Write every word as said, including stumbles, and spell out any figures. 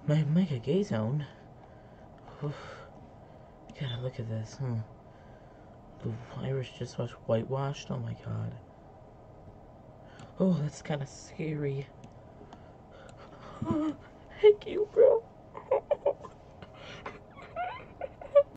My Mega Gay Zone. Oof. Gotta look at this, huh? The Irish just was whitewashed. Oh my god. Oh, that's kind of scary. Thank you, bro.